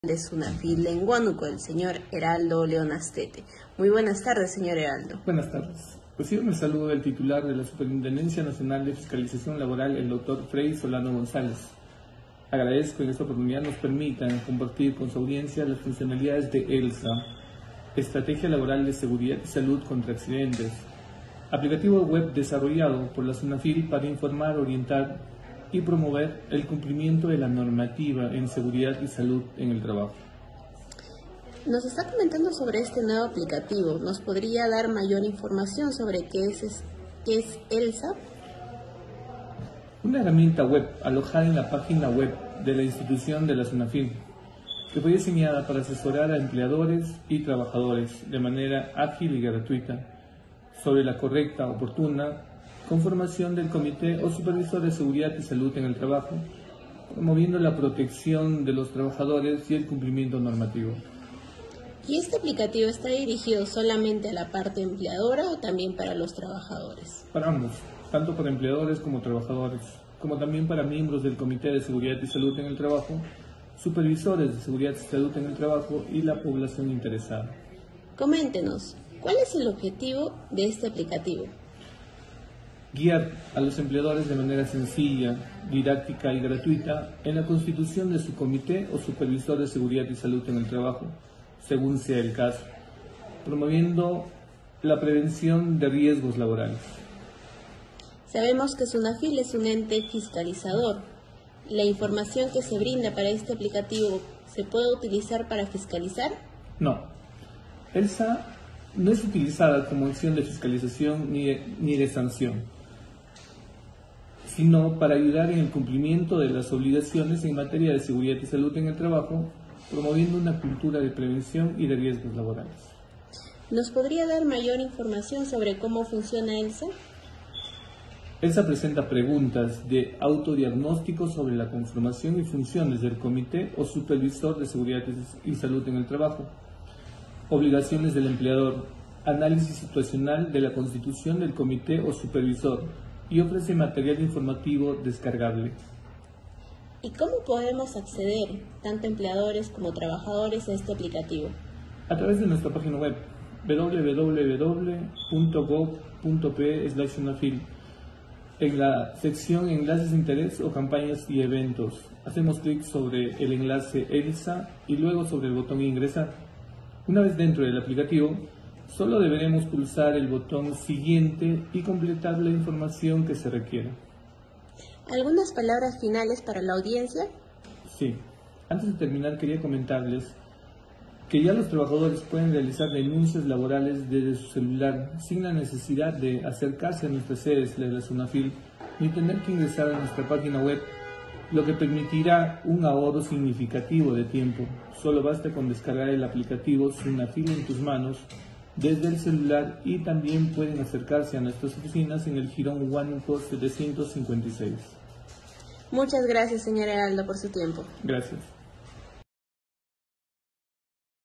De Sunafil en Huánuco, el señor Heraldo León Astete. Muy buenas tardes, señor Heraldo. Buenas tardes. Recibo el saludo del titular de la Superintendencia Nacional de Fiscalización Laboral, el doctor Frei Solano González. Agradezco en esta oportunidad nos permitan compartir con su audiencia las funcionalidades de ELSA, Estrategia Laboral de Seguridad y Salud contra Accidentes, aplicativo web desarrollado por la Sunafil para informar, orientar y promover el cumplimiento de la normativa en seguridad y salud en el trabajo. Nos está comentando sobre este nuevo aplicativo. ¿Nos podría dar mayor información sobre qué es ELSA? Una herramienta web alojada en la página web de la institución de la Sunafil, que fue diseñada para asesorar a empleadores y trabajadores de manera ágil y gratuita sobre la correcta, oportuna conformación del Comité o Supervisor de Seguridad y Salud en el Trabajo, promoviendo la protección de los trabajadores y el cumplimiento normativo. ¿Y este aplicativo está dirigido solamente a la parte empleadora o también para los trabajadores? Para ambos, tanto para empleadores como trabajadores, como también para miembros del Comité de Seguridad y Salud en el Trabajo, supervisores de Seguridad y Salud en el Trabajo y la población interesada. Coméntenos, ¿cuál es el objetivo de este aplicativo? Guiar a los empleadores de manera sencilla, didáctica y gratuita en la constitución de su comité o supervisor de seguridad y salud en el trabajo, según sea el caso, promoviendo la prevención de riesgos laborales. Sabemos que Sunafil es un ente fiscalizador. ¿La información que se brinda para este aplicativo se puede utilizar para fiscalizar? No. ELSA no es utilizada como acción de fiscalización ni de sanción, sino para ayudar en el cumplimiento de las obligaciones en materia de seguridad y salud en el trabajo, promoviendo una cultura de prevención y de riesgos laborales. ¿Nos podría dar mayor información sobre cómo funciona ELSA? ELSA presenta preguntas de autodiagnóstico sobre la conformación y funciones del Comité o Supervisor de Seguridad y Salud en el Trabajo, obligaciones del empleador, análisis situacional de la constitución del Comité o Supervisor, y ofrece material informativo descargable. ¿Y cómo podemos acceder, tanto empleadores como trabajadores, a este aplicativo? A través de nuestra página web www.gov.pe/sunafil, en la sección Enlaces de Interés o Campañas y Eventos. Hacemos clic sobre el enlace ELSA y luego sobre el botón Ingresar. Una vez dentro del aplicativo, solo deberemos pulsar el botón Siguiente y completar la información que se requiera. ¿Algunas palabras finales para la audiencia? Sí. Antes de terminar, quería comentarles que ya los trabajadores pueden realizar denuncias laborales desde su celular sin la necesidad de acercarse a nuestras sedes de la Sunafil ni tener que ingresar a nuestra página web, lo que permitirá un ahorro significativo de tiempo. Solo basta con descargar el aplicativo Sunafil en tus manos desde el celular y también pueden acercarse a nuestras oficinas en el Jirón Huánuco 756. Muchas gracias, señor Heraldo, por su tiempo. Gracias.